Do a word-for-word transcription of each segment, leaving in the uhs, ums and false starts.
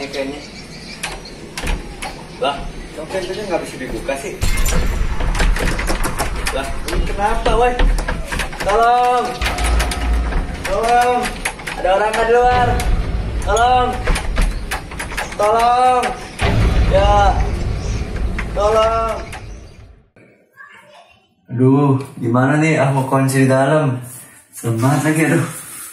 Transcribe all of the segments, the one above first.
nih kayaknya. Lah, kok pintunya nggak bisa dibuka sih? Lah, ini kenapa, woi? Tolong! Tolong! Ada orang nggak di luar? Tolong! Tolong! Ya! Tolong! Aduh, gimana nih? Aku mau kunci di dalam. Serem banget lagi, aduh.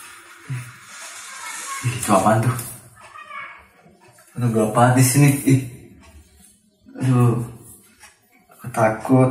Ih, itu apaan tuh? Aduh, gelap banget di sini. Ih. Aduh, aku takut.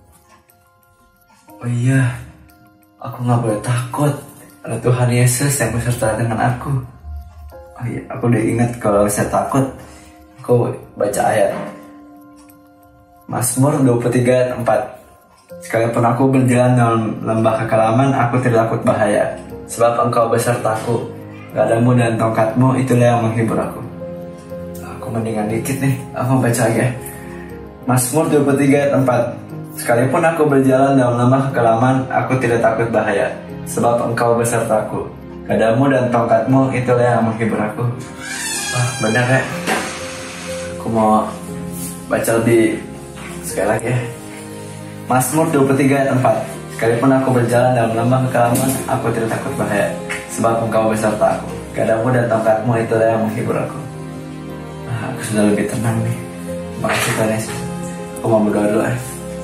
Oh iya, aku nggak boleh takut. Ada Tuhan Yesus yang beserta dengan aku. Oh iya, aku udah ingat kalau saya takut, aku baca ayat Mazmur dua puluh tiga ayat empat. Sekalipun aku berjalan dalam lembah kekelaman, aku tidak takut bahaya, sebab Engkau besertaku. Gadamu dan tongkatmu itulah yang menghibur aku. Aku mendingan dikit nih, aku baca aja. Mazmur dua puluh tiga ayat empat. Sekalipun aku berjalan dalam lembah kekelaman, aku tidak takut bahaya, sebab Engkau besertaku. Gadamu dan tongkatmu itulah yang menghibur aku. Wah, benar ya. Aku mau baca lebih sekali lagi ya. Mazmur dua puluh tiga ayat empat. Sekalipun aku berjalan dalam lembah kekelaman, aku tidak takut bahaya, sebab Engkau beserta aku. Gadamu dan tongkatmu itulah yang menghibur aku. Nah, aku sudah lebih tenang nih. Makasih Tuhan Yesus. Aku mau berdoa dulu ya.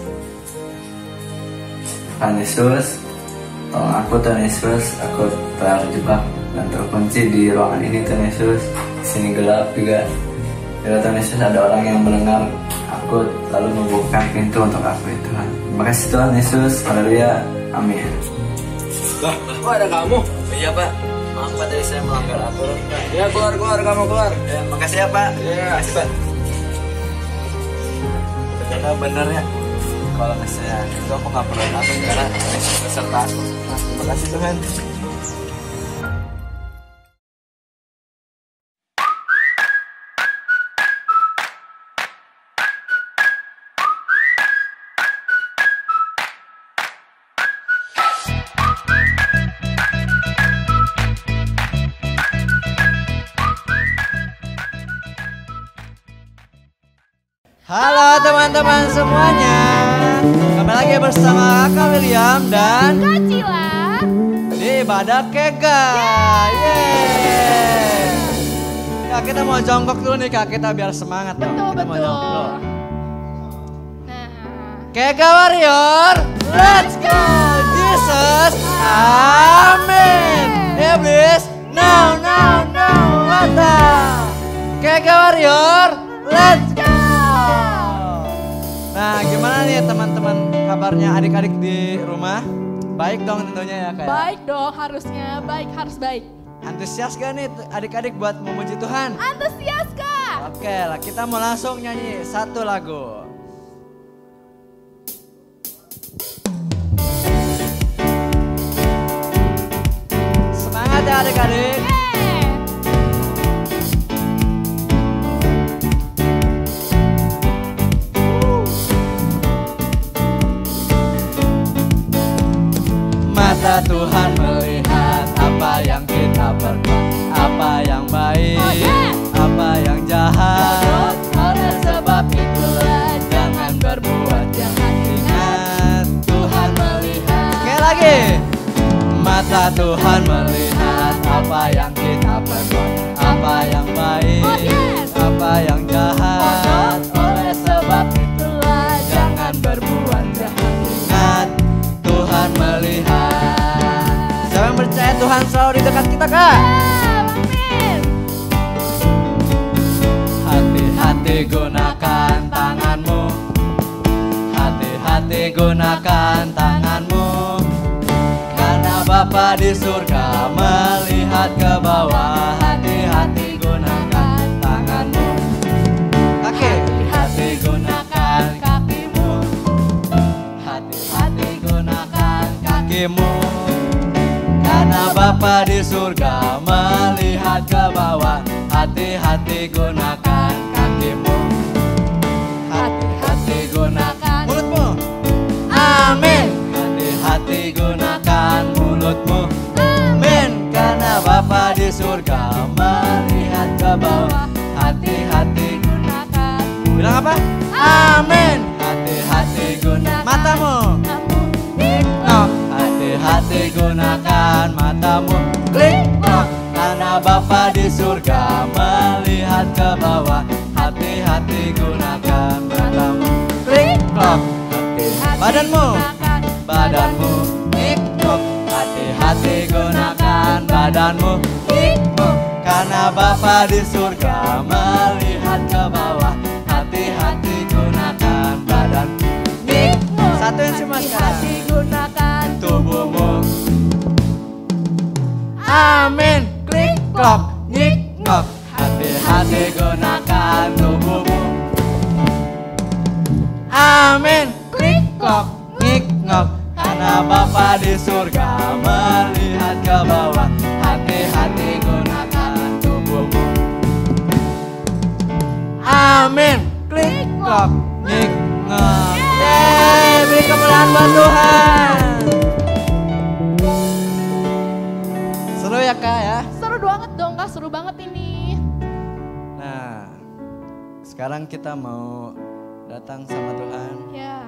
Tuhan Yesus, tolong aku Tuhan Yesus. Aku terjebak dan terkunci di ruangan ini Tuhan Yesus. Di sini gelap juga. Bila Tuhan Yesus ada orang yang mendengar, aku lalu membuka pintu untuk aku ya Tuhan. Terima kasih Tuhan Yesus. Haleluya. Amin. Lah, kok ada kamu? Iya Pak. Maaf Pak, tadi saya melanggar aturan Pak. Ya keluar keluar kamu keluar. Ya, makasih ya Pak. Ya. Makasih Pak. Ternyata bener ya. Kalau misalnya itu aku nggak perlu takut karena Yesus beserta aku. Nah, terima kasih Tuhan. Halo teman-teman semuanya, kembali lagi bersama Kakak William dan Kak Cila di Ibadah Kega. Yeay. Kak, kita mau jongkok dulu nih Kak, kita biar semangat. Betul dong. Kita mau betul. jongkok dulu. Nah, Kega Warrior, let's go Jesus, amin. Iblis, no no no, mata. Kega Warrior, let's go. Nah, gimana nih teman-teman kabarnya adik-adik di rumah? Baik dong tentunya ya Kak. baik dong harusnya, baik harus baik. Antusias gak nih adik-adik buat memuji Tuhan? Antusias Kak. Oke lah, kita mau langsung nyanyi satu lagu. Semangat ya adik-adik. Mata Tuhan melihat apa yang kita perbuat, apa yang baik, Oh, yes. apa yang jahat. Oleh sebab itulah Jangan berbuat jangan ingat Tuhan melihat. Sekali lagi. Mata Tuhan melihat apa yang kita perbuat, apa yang baik, Oh, yes. apa yang jahat. Oleh sebab itulah Jangan berbuat jahat, ingat Tuhan melihat. Siapa yang percaya Tuhan selalu di dekat kita Kak? Amin. Hati-hati gunakan tanganmu, hati-hati gunakan tanganmu, karena Bapa di surga melihat ke bawah. Hati-hati gunakan tanganmu, kaki, hati gunakan kakimu, hati-hati gunakan kakimu, karena Bapa di surga melihat ke bawah. Hati-hati gunakan kakimu, hati-hati gunakan mulutmu. Amin. Hati-hati gunakan mulutmu. Amin. Karena Bapa di surga melihat ke bawah. Amin. Hati-hati guna matamu. Klik-klok. Hati-hati gunakan matamu. Klik-klok. Karena Bapa di surga melihat ke bawah. Hati-hati gunakan matamu. Klik-klok. Hati badanmu. Badanmu. Klik-klok. Hati-hati gunakan badanmu. Klik-klok. Karena Bapa di surga melihat ke bawah. Hati-hati gunakan badan. Klik-klok. Satuin semua sekarang. Hati gunakan tubuhmu. Amin. Klik-klok. Klik-klok. Hati-hati gunakan tubuhmu. Amin. Klik-klok. Klik-klok. Karena Bapa di surga melihat ke bawah. Hati-hati gunakan tubuhmu. Amin. Klik-klok. Klik-klok. Yeay, beri kemuliaan buat Tuhan. Seru ya Kak ya? Seru banget dong Kak, seru banget ini. Nah, sekarang kita mau datang sama Tuhan. Ya.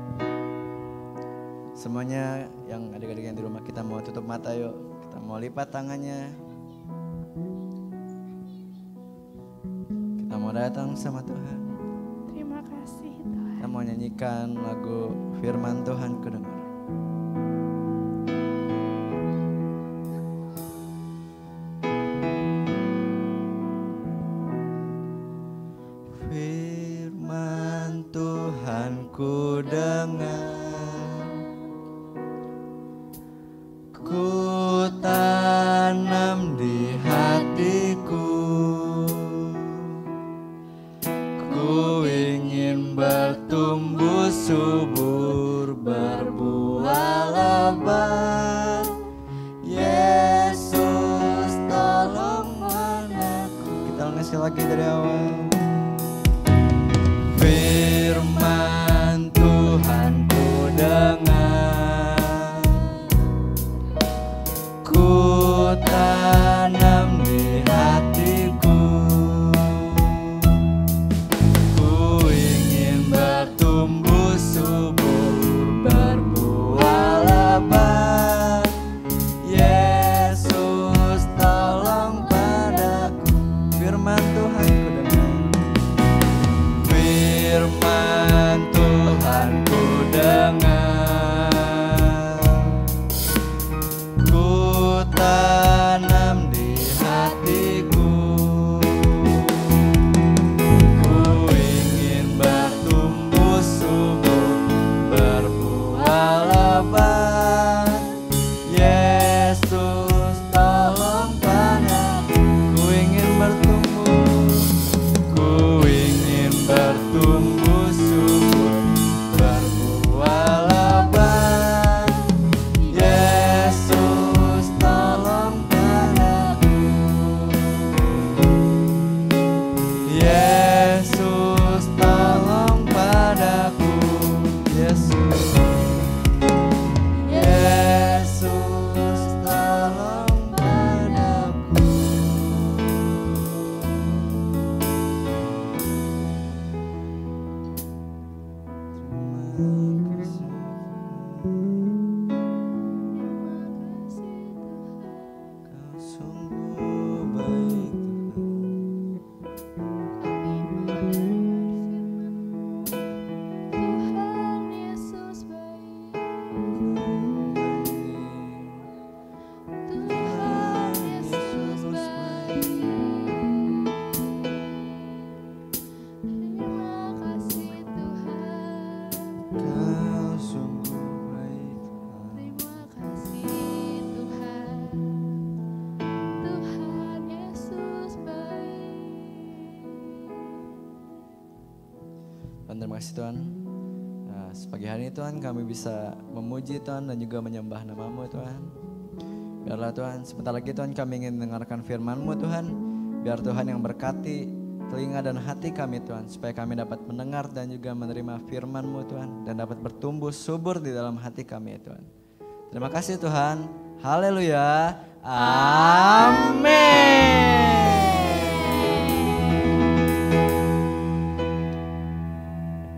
Semuanya yang adik-adik yang di rumah, kita mau tutup mata yuk. Kita mau lipat tangannya. Kita mau datang sama Tuhan. Terima kasih Tuhan. Kita mau nyanyikan lagu Firman Tuhan Ku Dengar. Firman Tuhan ku dengar, ku tanam di hatiku. Ku ingin bertumbuh subur, berbuah lebat. Yesus tolong anakku. Kita ulangi sekali lagi dari awal. Firman Tuhan ku dengar, ku tanam di hatiku. Ku ingin bertumbuh subur, berbuah lebat. Yesus tolong padaku. Firman Tuhan ku dengar. Firman Tuhan ku dengar, ku tanam di hatiku. Ku ingin bertumbuh subur, berbuah lebat. Yesus tolong padaku. Ku ingin bertumbuh, ku ingin bertumbuh subur, berbuah lebat. Yesus tolong padaku. Yesus tolong padaku. Yesus, Yesus tolong padaku. Kau sungguh baik Tuhan Yesus baik. Tuhan Yesus baik. Terima kasih Tuhan. Kau sungguh baik. Terima kasih Tuhan. Tuhan Yesus baik. Tuhan, terima kasih Tuhan. Nah, sepagi hari ini Tuhan kami bisa memuji Tuhan dan juga menyembah nama-Mu Tuhan. Biarlah Tuhan, sebentar lagi Tuhan kami ingin mendengarkan firman-Mu Tuhan. Biar Tuhan yang berkati telinga dan hati kami Tuhan, supaya kami dapat mendengar dan juga menerima firman-Mu Tuhan, dan dapat bertumbuh subur di dalam hati kami Tuhan. Terima kasih Tuhan. Haleluya. Amin.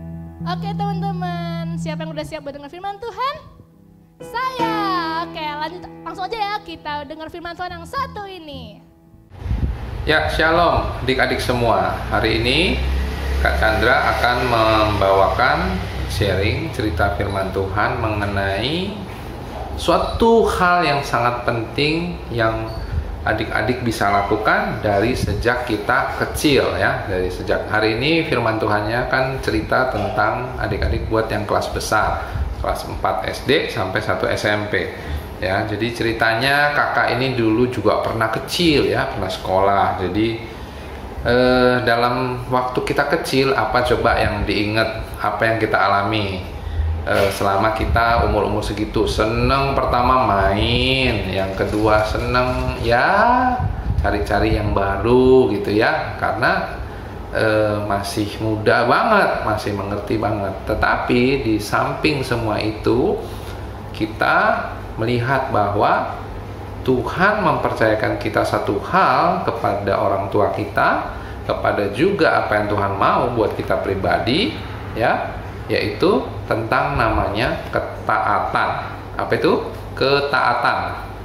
yang udah siap buat dengar firman Tuhan? Saya. Oke, lanjut langsung aja ya kita dengar firman Tuhan yang satu ini. Ya, shalom adik-adik semua. Hari ini Kak Chandra akan membawakan sharing cerita firman Tuhan mengenai suatu hal yang sangat penting yang adik-adik bisa lakukan dari sejak kita kecil ya. Dari sejak hari ini firman Tuhannya kan cerita tentang adik-adik buat yang kelas besar, kelas empat S D sampai satu S M P. Ya, jadi ceritanya kakak ini dulu juga pernah kecil ya, pernah sekolah. Jadi eh, dalam waktu kita kecil apa coba yang diingat, apa yang kita alami eh, selama kita umur-umur segitu? Seneng pertama main, yang kedua seneng ya cari-cari yang baru gitu ya, karena eh, masih muda banget, masih mengerti banget. Tetapi di samping semua itu kita melihat bahwa Tuhan mempercayakan kita satu hal kepada orang tua kita, kepada juga apa yang Tuhan mau buat kita pribadi ya, yaitu tentang namanya ketaatan. Apa itu? Ketaatan. T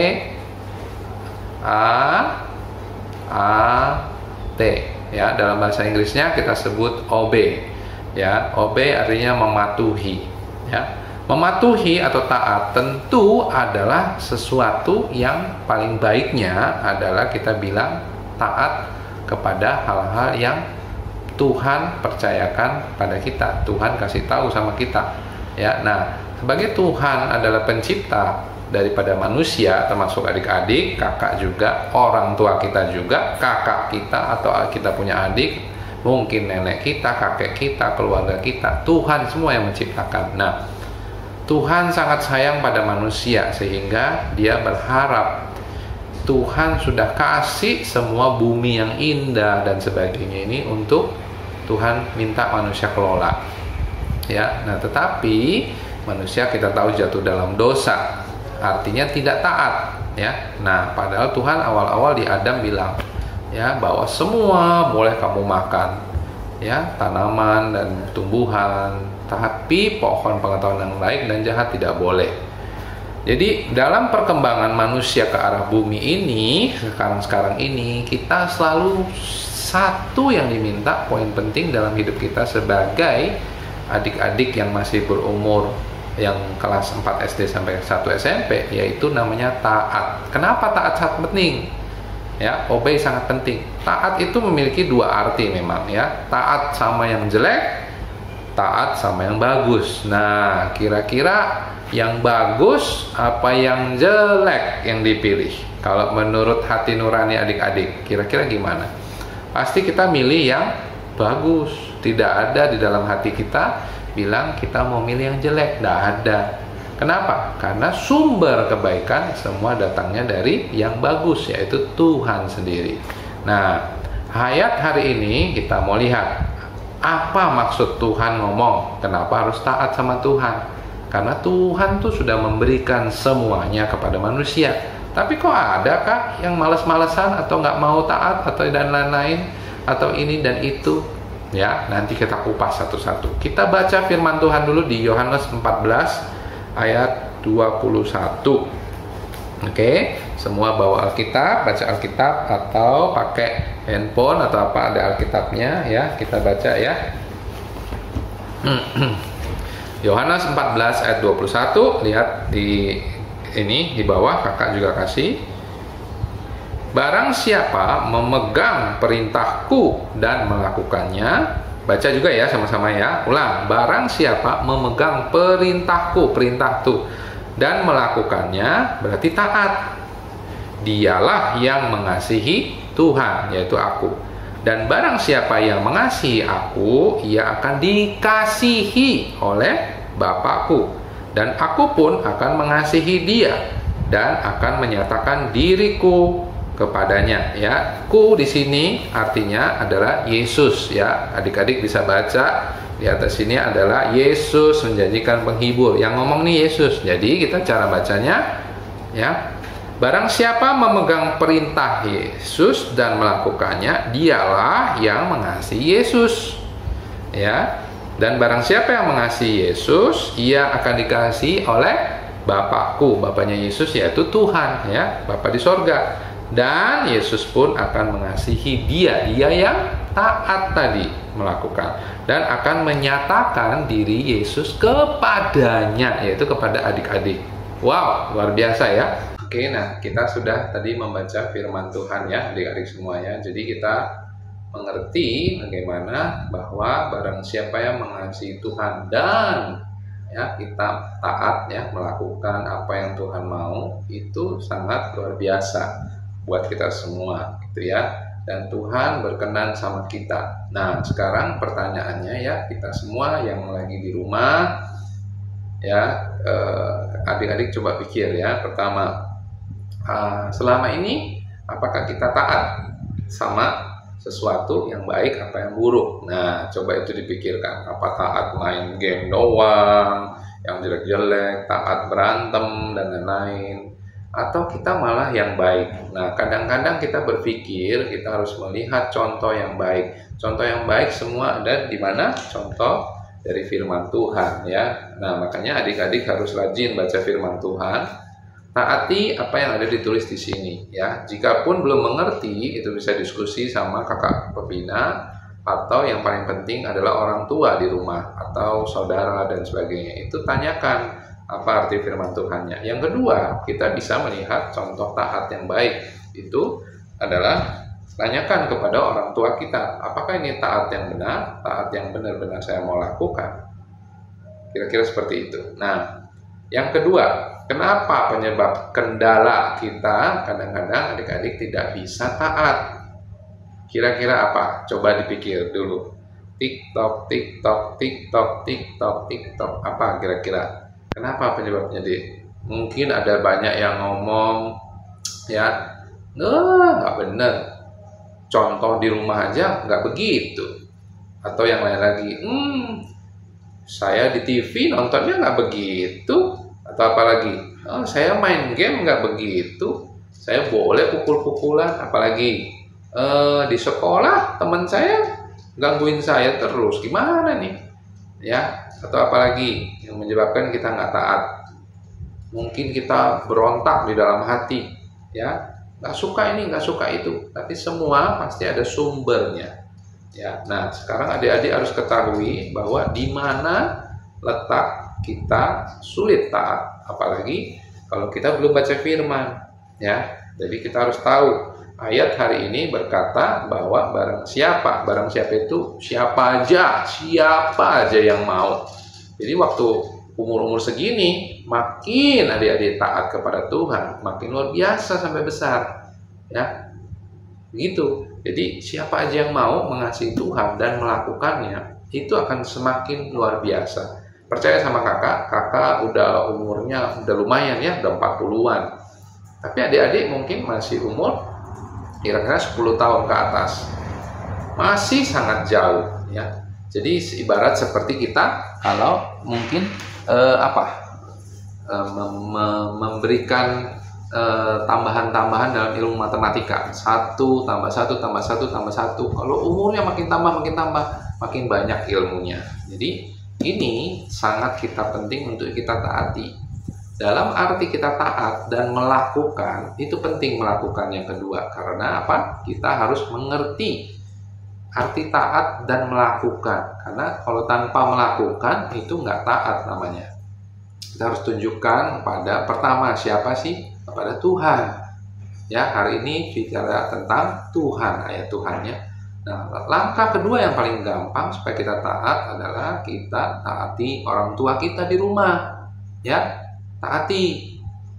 A A T ya, dalam bahasa Inggrisnya kita sebut obey ya. Obey artinya mematuhi ya. Mematuhi atau taat tentu adalah sesuatu yang paling baiknya adalah kita bilang taat kepada hal-hal yang Tuhan percayakan pada kita, Tuhan kasih tahu sama kita ya. Nah, sebagai Tuhan adalah pencipta daripada manusia, termasuk adik-adik, kakak juga, orang tua kita juga, kakak kita atau kita punya adik, mungkin nenek kita, kakek kita, keluarga kita, Tuhan semua yang menciptakan. Nah, Tuhan sangat sayang pada manusia sehingga dia berharap, Tuhan sudah kasih semua bumi yang indah dan sebagainya ini untuk Tuhan minta manusia kelola ya. Nah, tetapi manusia kita tahu jatuh dalam dosa, artinya tidak taat ya. Nah, padahal Tuhan awal-awal di Adam bilang ya bahwa semua boleh kamu makan ya, tanaman dan tumbuhan, tapi pohon pengetahuan yang baik dan jahat tidak boleh. Jadi dalam perkembangan manusia ke arah bumi ini, sekarang-sekarang ini, kita selalu satu yang diminta, poin penting dalam hidup kita sebagai adik-adik yang masih berumur yang kelas empat S D sampai satu S M P, yaitu namanya taat. Kenapa taat sangat penting? Ya, obey sangat penting. Taat itu memiliki dua arti memang ya. Taat sama yang jelek, taat sama yang bagus. Nah, kira-kira yang bagus apa yang jelek yang dipilih? Kalau menurut hati nurani adik-adik, kira-kira gimana? Pasti kita milih yang bagus. Tidak ada di dalam hati kita bilang kita mau milih yang jelek. Tidak ada. Kenapa? Karena sumber kebaikan semua datangnya dari yang bagus, yaitu Tuhan sendiri. Nah, ayat hari ini kita mau lihat apa maksud Tuhan ngomong, kenapa harus taat sama Tuhan. Karena Tuhan tuh sudah memberikan semuanya kepada manusia. Tapi kok ada kak yang malas-malasan atau nggak mau taat atau dan lain-lain, atau ini dan itu. Ya, nanti kita kupas satu-satu. Kita baca firman Tuhan dulu di Yohanes empat belas ayat dua puluh satu. Oke, semua bawa Alkitab, baca Alkitab atau pakai handphone atau apa, ada Alkitabnya ya, kita baca ya. Yohanes empat belas ayat dua puluh satu, lihat di ini di bawah, kakak juga kasih. Barang siapa memegang perintahku dan melakukannya, baca juga ya sama-sama ya, ulang. Barang siapa memegang perintahku, perintah tuh, dan melakukannya, berarti taat. Dialah yang mengasihi Tuhan, yaitu aku. Dan barang siapa yang mengasihi aku, ia akan dikasihi oleh Bapakku. Dan aku pun akan mengasihi dia dan akan menyatakan diriku kepadanya. Ya, ku di sini artinya adalah Yesus ya. Adik-adik bisa baca di atas sini adalah Yesus menjanjikan penghibur. Yang ngomong nih Yesus. Jadi kita cara bacanya ya. Barang siapa memegang perintah Yesus dan melakukannya, dialah yang mengasihi Yesus. Ya. Dan barang siapa yang mengasihi Yesus, ia akan dikasihi oleh Bapakku. Bapaknya Yesus yaitu Tuhan, ya, Bapa di sorga. Dan Yesus pun akan mengasihi dia, dia yang taat tadi melakukan, dan akan menyatakan diri Yesus kepadanya, yaitu kepada adik-adik. Wow, luar biasa ya. Oke, nah kita sudah tadi membaca firman Tuhan ya, adik-adik semuanya. Jadi kita mengerti bagaimana bahwa barang siapa yang mengasihi Tuhan dan ya kita taat ya melakukan apa yang Tuhan mau, itu sangat luar biasa buat kita semua gitu ya. Dan Tuhan berkenan sama kita. Nah, sekarang pertanyaannya ya, kita semua yang lagi di rumah ya, eh, adik-adik coba pikir ya. Pertama, uh, selama ini apakah kita taat sama sesuatu yang baik apa yang buruk? Nah, coba itu dipikirkan. Apa taat main game doang, yang jelek-jelek, taat berantem dan lain-lain, atau kita malah yang baik? Nah, kadang-kadang kita berpikir kita harus melihat contoh yang baik. Contoh yang baik semua ada di mana? Contoh dari firman Tuhan ya. Nah, makanya adik-adik harus rajin baca firman Tuhan. Taati apa yang ada ditulis di sini ya. Jikapun belum mengerti, itu bisa diskusi sama kakak pembina, atau yang paling penting adalah orang tua di rumah atau saudara dan sebagainya. Itu tanyakan apa arti firman Tuhannya. Yang kedua, kita bisa melihat contoh taat yang baik. Itu adalah tanyakan kepada orang tua kita, apakah ini taat yang benar, taat yang benar-benar saya mau lakukan. Kira-kira seperti itu. Nah, yang kedua, kenapa penyebab kendala kita kadang-kadang adik-adik tidak bisa taat? Kira-kira apa? Coba dipikir dulu. TikTok, TikTok, TikTok, TikTok, TikTok. Apa kira-kira? Kenapa penyebabnya, Dik? Mungkin ada banyak yang ngomong, ya, nggak bener. Contoh di rumah aja nggak begitu. Atau yang lain lagi, hmm, saya di T V nontonnya nggak begitu. Atau apalagi, oh, saya main game nggak begitu, saya boleh pukul-pukulan. Apalagi eh, di sekolah teman saya gangguin saya terus, gimana nih ya? Atau apalagi yang menyebabkan kita nggak taat? Mungkin kita berontak di dalam hati ya, nggak suka ini, nggak suka itu, tapi semua pasti ada sumbernya ya. Nah, sekarang adik-adik harus ketahui bahwa di mana letak kita sulit taat, apalagi kalau kita belum baca firman ya. Jadi kita harus tahu ayat hari ini berkata bahwa barang siapa, barang siapa itu siapa aja, siapa aja yang mau. Jadi waktu umur-umur segini makin adik-adik taat kepada Tuhan, makin luar biasa sampai besar ya. Begitu. Jadi siapa aja yang mau mengasihi Tuhan dan melakukannya, itu akan semakin luar biasa. Percaya sama kakak, kakak udah umurnya udah lumayan ya, udah empat puluhan. Tapi adik-adik mungkin masih umur kira-kira sepuluh tahun ke atas. Masih sangat jauh ya. Jadi ibarat seperti kita kalau mungkin eh, apa? Eh, mem memberikan tambahan-tambahan eh, dalam ilmu matematika. Satu tambah satu tambah satu tambah satu. Kalau umurnya makin tambah makin tambah, makin banyak ilmunya. Jadi ini sangat kita penting untuk kita taati. Dalam arti kita taat dan melakukan, itu penting melakukan yang kedua. Karena apa? Kita harus mengerti arti taat dan melakukan. Karena kalau tanpa melakukan, itu nggak taat namanya. Kita harus tunjukkan pada pertama siapa sih? Kepada Tuhan. Ya, hari ini bicara tentang Tuhan, ayat Tuhannya. Nah, langkah kedua yang paling gampang supaya kita taat adalah kita taati orang tua kita di rumah. Ya, taati.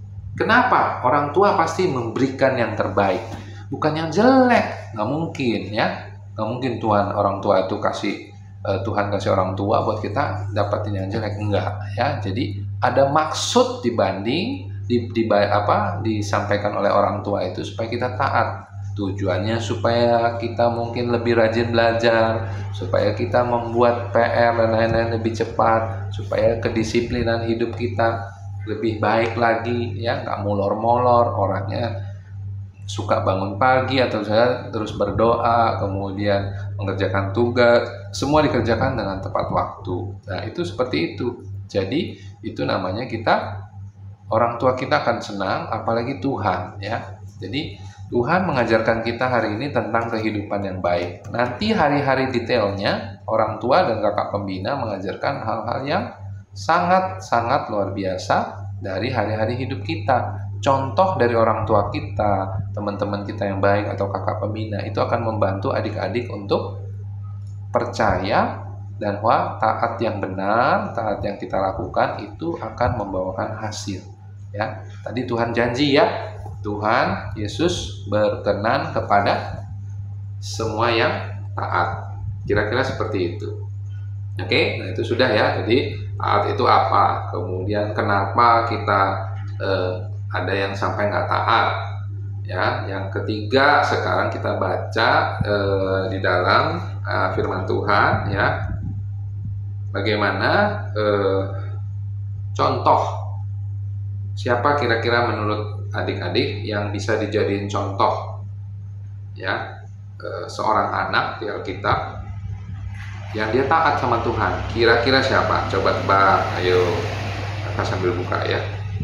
Kenapa? Orang tua pasti memberikan yang terbaik, bukan yang jelek. Nggak mungkin ya. Nggak mungkin Tuhan orang tua itu kasih uh, Tuhan kasih orang tua buat kita dapatin yang jelek. Enggak ya. Jadi ada maksud dibanding di, di apa disampaikan oleh orang tua itu supaya kita taat. Tujuannya supaya kita mungkin lebih rajin belajar, supaya kita membuat P R dan lain-lain lebih cepat, supaya kedisiplinan hidup kita lebih baik lagi, ya, nggak molor-molor orangnya, suka bangun pagi atau saya terus berdoa, kemudian mengerjakan tugas, semua dikerjakan dengan tepat waktu. Nah, itu seperti itu. Jadi, itu namanya kita, orang tua kita akan senang, apalagi Tuhan, ya. Jadi, Tuhan mengajarkan kita hari ini tentang kehidupan yang baik. Nanti hari-hari detailnya, orang tua dan kakak pembina mengajarkan hal-hal yang sangat-sangat luar biasa dari hari-hari hidup kita. Contoh dari orang tua kita, teman-teman kita yang baik atau kakak pembina itu akan membantu adik-adik untuk percaya dan bahwa taat yang benar, taat yang kita lakukan itu akan membawakan hasil. Ya, tadi Tuhan janji ya, Tuhan Yesus berkenan kepada semua yang taat. Kira-kira seperti itu. Oke, nah itu sudah ya. Jadi taat itu apa? Kemudian kenapa kita eh, ada yang sampai nggak taat? Ya, yang ketiga sekarang kita baca eh, di dalam eh, firman Tuhan ya. Bagaimana eh, contoh? Siapa kira-kira menurut adik-adik yang bisa dijadiin contoh? Ya, eh, seorang anak di Alkitab yang dia taat sama Tuhan. Kira-kira siapa? Coba tebak. Ayo, kakak sambil buka ya.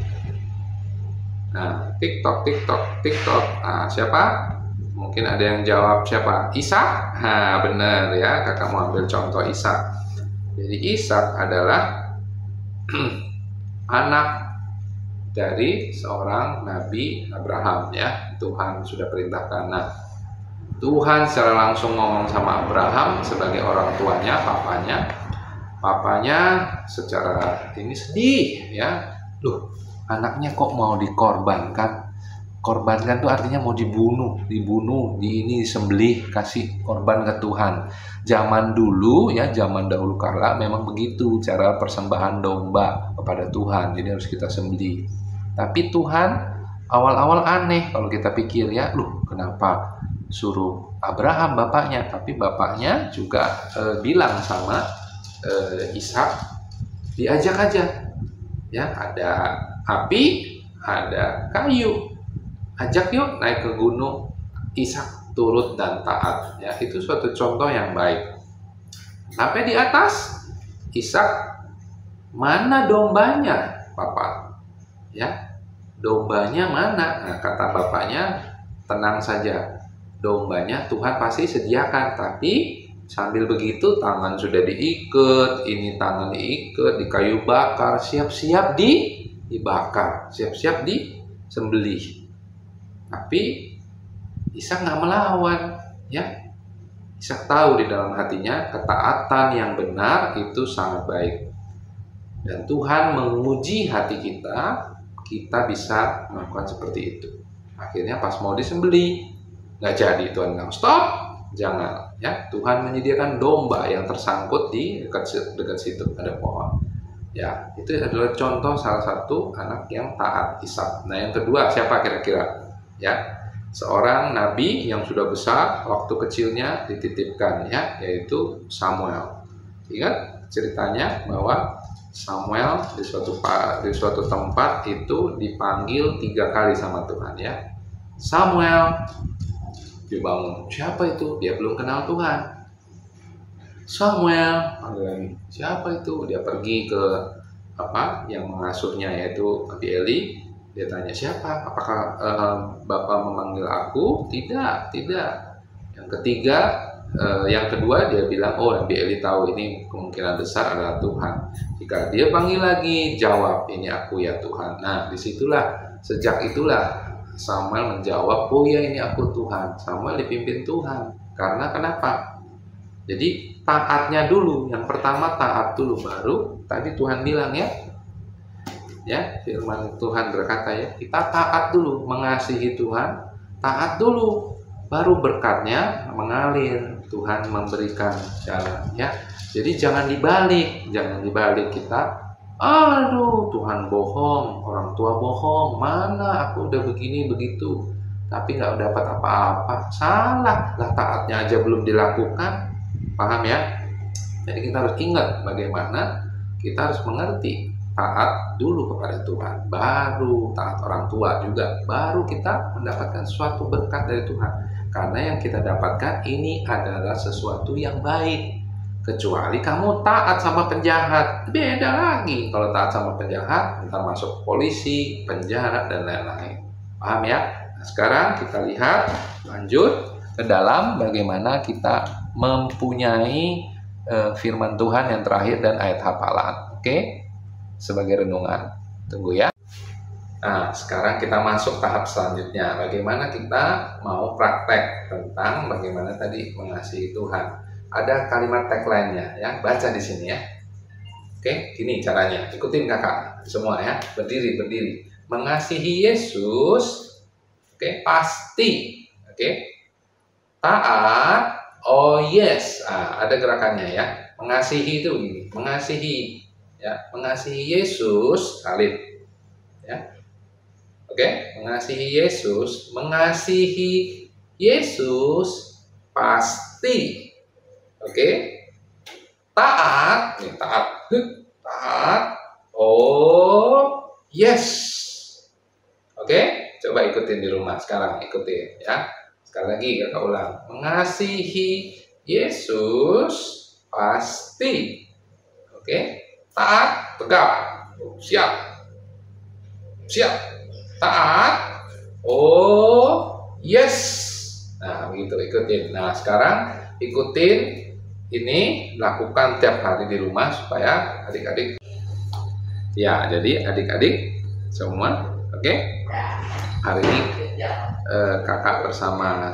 Nah, TikTok, TikTok, TikTok. Nah, siapa? Mungkin ada yang jawab siapa? Ishak? Nah, benar ya. Kakak mau ambil contoh Ishak. Jadi Ishak adalah anak dari seorang Nabi Abraham ya. Tuhan sudah perintahkan. Nah, Tuhan secara langsung ngomong sama Abraham sebagai orang tuanya, papanya. Papanya secara ini sedih ya. Loh, anaknya kok mau dikorbankan? Korbankan itu artinya mau dibunuh, dibunuh, di ini disembelih, kasih korban ke Tuhan. Zaman dulu ya, zaman dahulu kala memang begitu cara persembahan domba kepada Tuhan. Jadi harus kita sembelih. Tapi Tuhan awal-awal aneh kalau kita pikir ya, loh kenapa suruh Abraham bapaknya, tapi bapaknya juga e, bilang sama e, Ishak, diajak aja ya, ada api, ada kayu, ajak yuk naik ke gunung. Ishak turut dan taat ya, itu suatu contoh yang baik. Sampai di atas, Ishak, mana dombanya papa ya, dombanya mana? Nah, kata bapaknya, tenang saja, dombanya Tuhan pasti sediakan. Tapi sambil begitu tangan sudah diikat, ini tangan diikat di kayu bakar, siap-siap di dibakar, siap-siap disembelih. Tapi Ishak nggak melawan, ya. Ishak tahu di dalam hatinya ketaatan yang benar itu sangat baik. Dan Tuhan menguji hati kita, kita bisa melakukan seperti itu. Akhirnya pas mau disembelih, nggak jadi. Tuhan bilang stop, jangan ya. Tuhan menyediakan domba yang tersangkut di dekat dekat situ ada pohon ya. Itu adalah contoh salah satu anak yang taat, Ishak. Nah yang kedua siapa kira-kira ya? Seorang nabi yang sudah besar, waktu kecilnya dititipkan ya, yaitu Samuel. Ingat ceritanya bahwa Samuel di suatu di suatu tempat itu dipanggil tiga kali sama Tuhan ya. Samuel, dia bangun. Siapa itu? Dia belum kenal Tuhan. Samuel, panggil lagi. Siapa itu? Dia pergi ke apa yang mengasuhnya yaitu Nabi Eli. Dia tanya siapa? Apakah uh, Bapak memanggil aku? Tidak, tidak. Yang ketiga, uh, yang kedua dia bilang, oh Nabi Eli tahu ini kemungkinan besar adalah Tuhan. Jika dia panggil lagi, jawab ini aku ya Tuhan. Nah disitulah, sejak itulah Samuel menjawab, oh ya ini aku Tuhan. Samuel dipimpin Tuhan. Karena kenapa? Jadi taatnya dulu. Yang pertama taat dulu, baru tadi Tuhan bilang ya. Ya, firman Tuhan berkata ya, kita taat dulu, mengasihi Tuhan, taat dulu, baru berkatnya mengalir. Tuhan memberikan jalan ya. Jadi jangan dibalik, jangan dibalik kita. Aduh, Tuhan bohong, orang tua bohong, mana aku udah begini begitu, tapi nggak dapat apa-apa. Salah lah, taatnya aja belum dilakukan. Paham ya? Jadi kita harus ingat bagaimana kita harus mengerti taat dulu kepada Tuhan, baru taat orang tua juga, baru kita mendapatkan suatu berkat dari Tuhan. Karena yang kita dapatkan ini adalah sesuatu yang baik. Kecuali kamu taat sama penjahat, beda lagi. Kalau taat sama penjahat, ntar masuk polisi, penjara, dan lain-lain. Paham ya? Nah, sekarang kita lihat lanjut ke dalam bagaimana kita mempunyai uh, firman Tuhan yang terakhir dan ayat hafalan. Oke? Okay? Sebagai renungan. Tunggu ya. Nah, sekarang kita masuk tahap selanjutnya. Bagaimana kita mau praktek tentang bagaimana tadi mengasihi Tuhan. Ada kalimat tagline-nya ya. Baca di sini ya. Oke, gini caranya. Ikutin kakak semua ya. Berdiri, berdiri. Mengasihi Yesus, oke, pasti. Oke. Taat, oh yes. Nah, ada gerakannya ya. Mengasihi itu gini. Mengasihi ya, mengasihi Yesus, salib ya. Oke, mengasihi Yesus, mengasihi Yesus pasti. Oke. Taat, nih taat. Taat. Oh, yes. Oke, coba ikutin di rumah sekarang, ikutin ya. Sekali lagi kakak ulang. Mengasihi Yesus pasti. Oke. Taat, tegap, siap, siap, taat, oh yes. Nah begitu, ikutin. Nah sekarang ikutin ini, lakukan tiap hari di rumah supaya adik-adik. Ya jadi adik-adik semua, oke. Okay? Hari ini eh, kakak bersama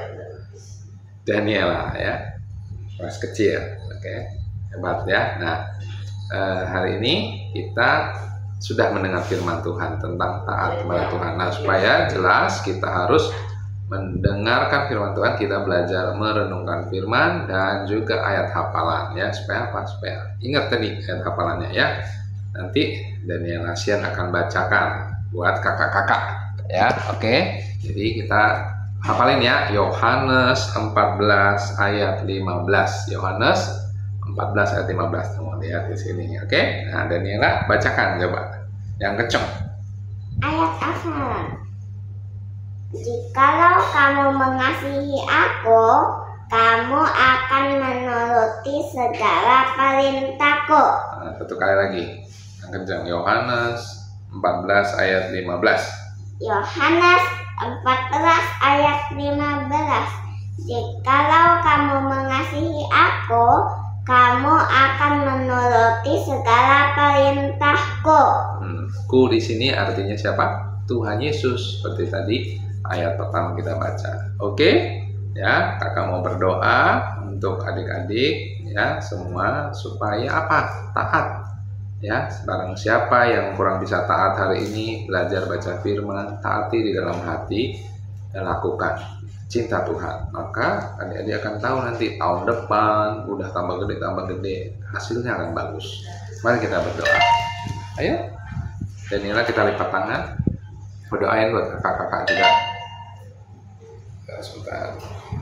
Daniela ya, kelas kecil, oke, okay? Hebat ya. Nah Uh, hari ini kita sudah mendengar firman Tuhan tentang taat kepada Tuhan. Nah, supaya jelas kita harus mendengarkan firman Tuhan, kita belajar merenungkan firman dan juga ayat hafalan ya. Supaya apa? Supaya ingat tadi ayat hafalannya ya. Nanti Daniel Asian akan bacakan buat kakak-kakak ya. Oke. Okay? Jadi kita hafalin ya. Yohanes empat belas ayat lima belas. Yohanes empat belas ayat lima belas, kamu lihat di sini, oke? Okay? Nah, Daniela bacakan coba, yang kenceng. Ayat hafalan. Jikalau kamu mengasihi aku, kamu akan menuruti segala perintahku. Nah, satu kali lagi, yang kenceng. Yohanes empat belas ayat lima belas. Yohanes empat belas ayat lima belas. Jikalau kamu mengasihi aku, kamu akan menuruti segala perintahku. Hmm, ku di sini artinya siapa? Tuhan Yesus, seperti tadi ayat pertama kita baca. Oke, ya, kakak mau berdoa untuk adik-adik ya semua supaya apa? Taat. Ya, barang siapa yang kurang bisa taat hari ini, belajar baca firman, taati di dalam hati dan lakukan. Cinta Tuhan, maka adik-adik akan tahu nanti tahun depan udah tambah gede tambah gede hasilnya akan bagus. Mari kita berdoa. Ayo, Daniela kita lipat tangan, berdoain buat kakak-kakak juga. Sebentar.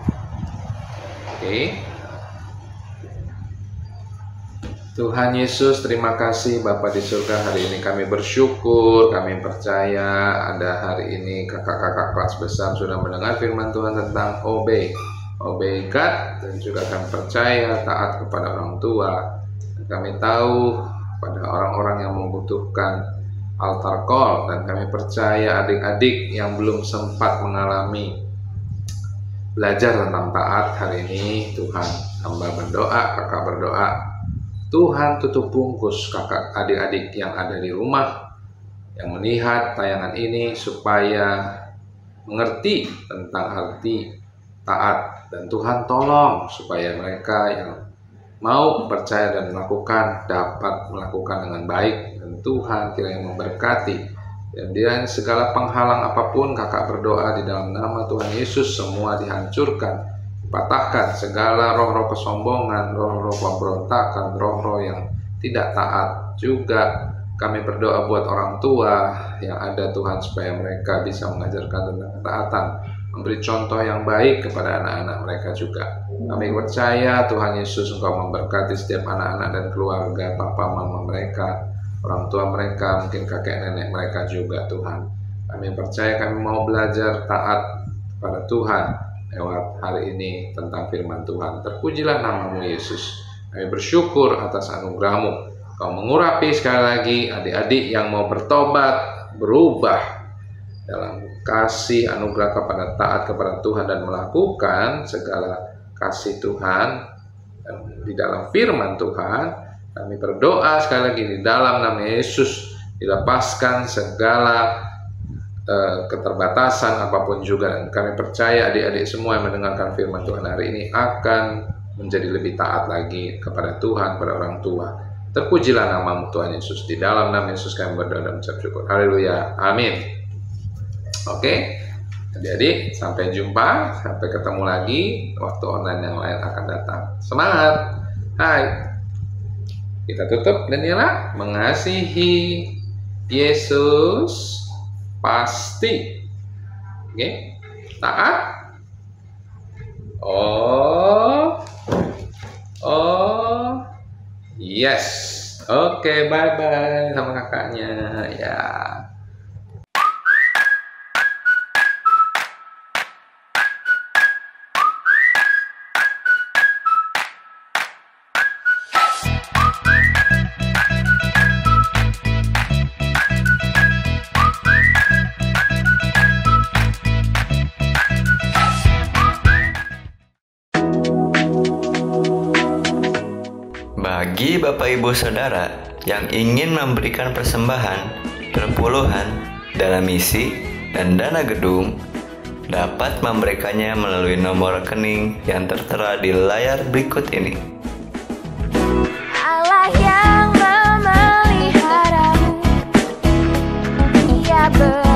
Oke. Tuhan Yesus, terima kasih Bapa di surga. Hari ini kami bersyukur, kami percaya ada hari ini kakak-kakak kelas besar sudah mendengar firman Tuhan tentang obey, obey God, dan juga kami percaya taat kepada orang tua. Dan kami tahu pada orang-orang yang membutuhkan altar call, dan kami percaya adik-adik yang belum sempat mengalami belajar tentang taat hari ini, Tuhan, hamba berdoa, kakak berdoa, Tuhan tutup bungkus kakak adik-adik yang ada di rumah yang melihat tayangan ini supaya mengerti tentang arti taat, dan Tuhan tolong supaya mereka yang mau percaya dan melakukan dapat melakukan dengan baik, dan Tuhan kiranya memberkati dan dia segala penghalang apapun kakak berdoa di dalam nama Tuhan Yesus semua dihancurkan. Patahkan segala roh-roh kesombongan, roh-roh pemberontakan, roh-roh yang tidak taat. Juga kami berdoa buat orang tua yang ada Tuhan supaya mereka bisa mengajarkan tentang ketaatan, memberi contoh yang baik kepada anak-anak mereka juga. Kami percaya Tuhan Yesus Engkau memberkati setiap anak-anak dan keluarga, papa mama mereka. orang tua mereka, mungkin kakek nenek mereka juga Tuhan. Kami percaya kami mau belajar taat pada Tuhan lewat hari ini tentang firman Tuhan. Terpujilah namamu Yesus. Kami bersyukur atas anugerah-Mu. Kau mengurapi sekali lagi adik-adik yang mau bertobat, berubah dalam kasih anugerah kepada taat kepada Tuhan dan melakukan segala kasih Tuhan di dalam firman Tuhan. Kami berdoa sekali lagi di dalam nama Yesus, dilepaskan segala uh, keterbatasan apapun juga, dan kami percaya adik-adik semua yang mendengarkan firman Tuhan hari ini akan menjadi lebih taat lagi kepada Tuhan, pada orang tua. Terpujilah namamu Tuhan Yesus. Di dalam nama Yesus kami berdoa dan mengucap syukur. Haleluya. Amin. Oke, adik-adik, sampai jumpa, sampai ketemu lagi. Waktu online yang lain akan datang. Semangat. Hai. Kita tutup dan ialah mengasihi Yesus pasti. Oke. Taat. Oh. Oh. Yes. Oke, bye-bye sama kakaknya. Ya. Bagi Bapak Ibu Saudara yang ingin memberikan persembahan, perpuluhan, dana misi, dan dana gedung, dapat memberikannya melalui nomor rekening yang tertera di layar berikut ini. Allah yang memeliharamu, Ia ber